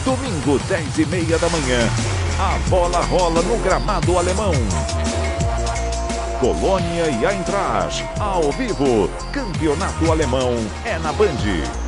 Domingo, 10h30 da manhã. A bola rola no gramado alemão. Colônia e Eintracht, ao vivo. Campeonato Alemão é na Band.